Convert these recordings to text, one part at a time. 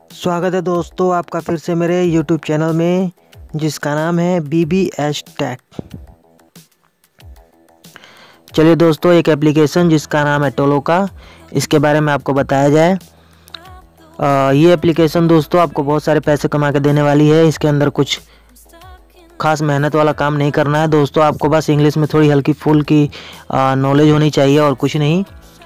स्वागत है दोस्तों आपका फिर से मेरे YouTube चैनल में, जिसका नाम है BBS टेक। चलिए दोस्तों, एक एप्लीकेशन जिसका नाम है टोलोका, इसके बारे में आपको बताया जाए। ये एप्लीकेशन दोस्तों आपको बहुत सारे पैसे कमा के देने वाली है। इसके अंदर कुछ खास मेहनत वाला काम नहीं करना है दोस्तों। आपको बस इंग्लिश में थोड़ी हल्की फुल्की नॉलेज होनी चाहिए और कुछ नहीं।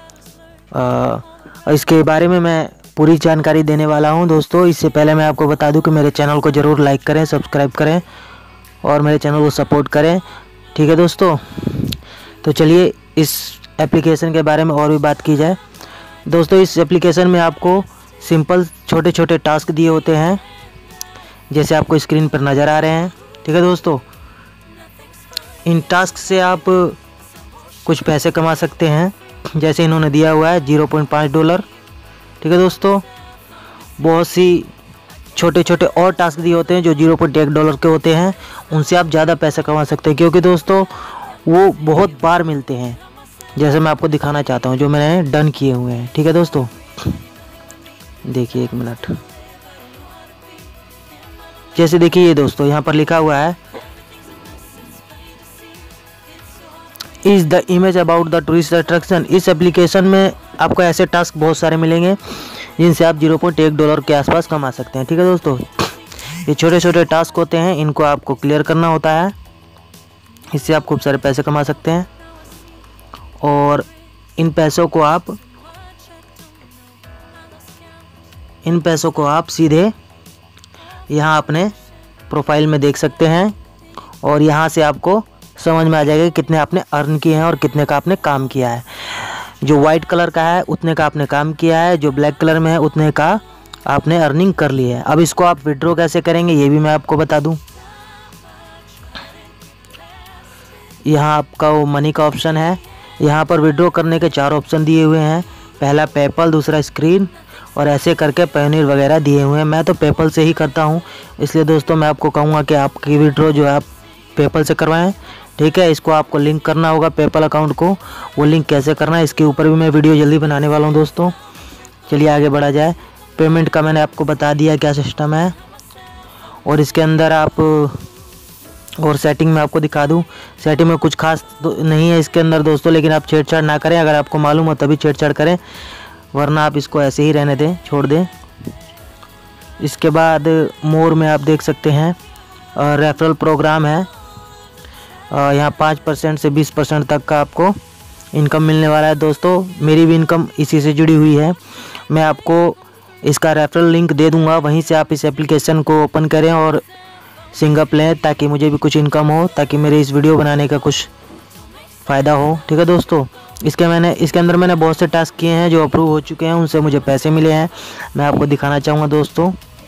इसके बारे में मैं पूरी जानकारी देने वाला हूं दोस्तों। इससे पहले मैं आपको बता दूं कि मेरे चैनल को ज़रूर लाइक करें, सब्सक्राइब करें और मेरे चैनल को सपोर्ट करें, ठीक है दोस्तों। तो चलिए इस एप्लीकेशन के बारे में और भी बात की जाए दोस्तों। इस एप्लीकेशन में आपको सिंपल छोटे छोटे टास्क दिए होते हैं, जैसे आपको स्क्रीन पर नज़र आ रहे हैं, ठीक है दोस्तों। इन टास्क से आप कुछ पैसे कमा सकते हैं, जैसे इन्होंने दिया हुआ है $0.5, ठीक है दोस्तों। बहुत सी छोटे छोटे और टास्क दिए होते हैं जो $0.1 के होते हैं, उनसे आप ज़्यादा पैसा कमा सकते हैं, क्योंकि दोस्तों वो बहुत बार मिलते हैं। जैसे मैं आपको दिखाना चाहता हूँ जो मैंने डन किए हुए हैं, ठीक है दोस्तों। देखिए एक मिनट, जैसे देखिए ये दोस्तों यहाँ पर लिखा हुआ है is the image about the tourist attraction. इस एप्लीकेशन में आपको ऐसे टास्क बहुत सारे मिलेंगे जिनसे आप $0.1 के आसपास कमा सकते हैं, ठीक है दोस्तों। ये छोटे छोटे टास्क होते हैं, इनको आपको क्लियर करना होता है, इससे आप खूब सारे पैसे कमा सकते हैं। और इन पैसों को आप सीधे यहाँ अपने प्रोफाइल में देख सकते हैं, और यहाँ से आपको समझ में आ जाएगा कि कितने आपने अर्न किए हैं और कितने का आपने काम किया है। जो वाइट कलर का है उतने का आपने काम किया है, जो ब्लैक कलर में है उतने का आपने अर्निंग कर ली है। अब इसको आप विड्रॉ कैसे करेंगे ये भी मैं आपको बता दूं। यहाँ आपका वो मनी का ऑप्शन है, यहाँ पर विड्रॉ करने के 4 ऑप्शन दिए हुए हैं। पहला पेपल, दूसरा स्क्रीन, और ऐसे करके पैनीर वगैरह दिए हुए हैं। मैं तो पेपल से ही करता हूँ, इसलिए दोस्तों मैं आपको कहूँगा कि आपकी विड्रॉ जो है आप पेपल से करवाएं, ठीक है। इसको आपको लिंक करना होगा पेपल अकाउंट को। वो लिंक कैसे करना है इसके ऊपर भी मैं वीडियो जल्दी बनाने वाला हूँ दोस्तों। चलिए आगे बढ़ा जाए। पेमेंट का मैंने आपको बता दिया क्या सिस्टम है, और इसके अंदर आप और सेटिंग में आपको दिखा दूँ। सेटिंग में कुछ खास नहीं है इसके अंदर दोस्तों, लेकिन आप छेड़छाड़ ना करें। अगर आपको मालूम हो तभी छेड़छाड़ करें, वरना आप इसको ऐसे ही रहने दें, छोड़ दें। इसके बाद मोर में आप देख सकते हैं रेफरल प्रोग्राम है। यहाँ 5% से 20% तक का आपको इनकम मिलने वाला है दोस्तों। मेरी भी इनकम इसी से जुड़ी हुई है। मैं आपको इसका रेफरल लिंक दे दूंगा, वहीं से आप इस एप्लीकेशन को ओपन करें और सिंगअप लें, ताकि मुझे भी कुछ इनकम हो, ताकि मेरे इस वीडियो बनाने का कुछ फ़ायदा हो, ठीक है दोस्तों। इसके अंदर मैंने बहुत से टास्क किए हैं जो अप्रूव हो चुके हैं, उनसे मुझे पैसे मिले हैं। मैं आपको दिखाना चाहूँगा दोस्तों।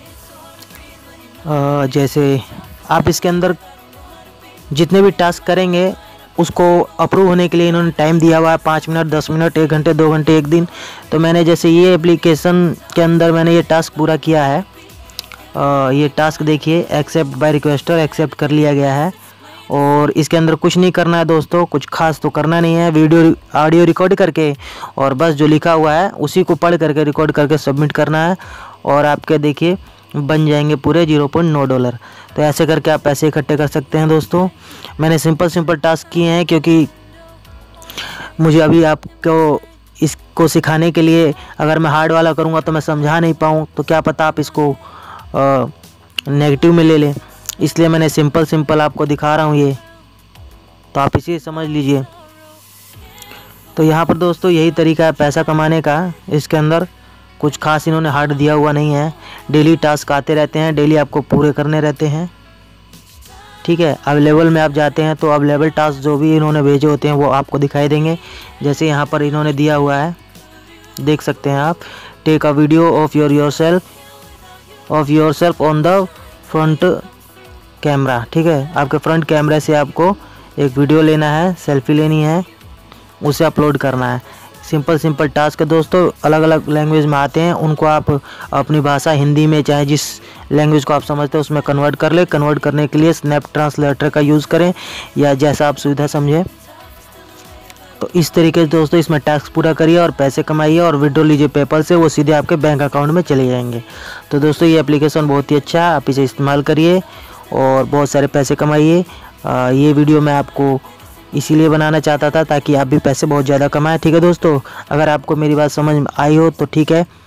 जैसे आप इसके अंदर जितने भी टास्क करेंगे उसको अप्रूव होने के लिए इन्होंने टाइम दिया हुआ है, 5 मिनट, 10 मिनट, 1 घंटे, 2 घंटे, 1 दिन। तो मैंने जैसे ये एप्लीकेशन के अंदर मैंने ये टास्क पूरा किया है। ये टास्क देखिए, एक्सेप्ट बाय रिक्वेस्टर, एक्सेप्ट कर लिया गया है। और इसके अंदर कुछ नहीं करना है दोस्तों, कुछ खास तो करना नहीं है। ऑडियो रिकॉर्ड करके और बस जो लिखा हुआ है उसी को पढ़ करके रिकॉर्ड करके सबमिट करना है, और आपके देखिए बन जाएंगे पूरे $0.9। तो ऐसे करके आप पैसे इकट्ठे कर सकते हैं दोस्तों। मैंने सिंपल टास्क किए हैं, क्योंकि मुझे अभी आपको इसको सिखाने के लिए अगर मैं हार्ड वाला करूँगा तो मैं समझा नहीं पाऊँ, तो क्या पता आप इसको नेगेटिव में ले लें। इसलिए मैंने सिंपल आपको दिखा रहा हूँ ये, तो आप इसे समझ लीजिए। तो यहाँ पर दोस्तों यही तरीका है पैसा कमाने का। इसके अंदर कुछ खास इन्होंने हार्ड दिया हुआ नहीं है। डेली टास्क आते रहते हैं, डेली आपको पूरे करने रहते हैं, ठीक है। अवेलेबल में आप जाते हैं तो अवेलेबल टास्क जो भी इन्होंने भेजे होते हैं वो आपको दिखाई देंगे। जैसे यहाँ पर इन्होंने दिया हुआ है, देख सकते हैं आप, take a video of yourself on the front camera, ठीक है। आपके फ्रंट कैमरे से आपको एक वीडियो लेना है, सेल्फी लेनी है, उसे अपलोड करना है। सिंपल टास्क है दोस्तों। अलग अलग लैंग्वेज में आते हैं, उनको आप अपनी भाषा हिंदी में, चाहे जिस लैंग्वेज को आप समझते हैं उसमें कन्वर्ट कर ले। कन्वर्ट करने के लिए स्नैप ट्रांसलेटर का यूज़ करें, या जैसा आप सुविधा समझें। तो इस तरीके से दोस्तों इसमें टास्क पूरा करिए और पैसे कमाइए और विड्रॉ लीजिए पेपल से, वो सीधे आपके बैंक अकाउंट में चले जाएंगे। तो दोस्तों ये एप्लीकेशन बहुत ही अच्छा है, आप इसे इस्तेमाल करिए और बहुत सारे पैसे कमाइए। ये वीडियो मैं आपको इसीलिए बनाना चाहता था ताकि आप भी पैसे बहुत ज़्यादा कमाएं। ठीक है दोस्तों, अगर आपको मेरी बात समझ में आई हो तो ठीक है,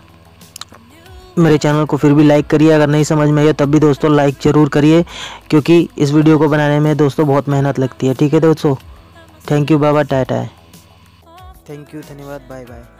मेरे चैनल को फिर भी लाइक करिए। अगर नहीं समझ में आए तब भी दोस्तों लाइक ज़रूर करिए, क्योंकि इस वीडियो को बनाने में दोस्तों बहुत मेहनत लगती है। ठीक है दोस्तों, thank you, bye bye, ta-ta. Thank you, धन्यवाद, बाय बाय।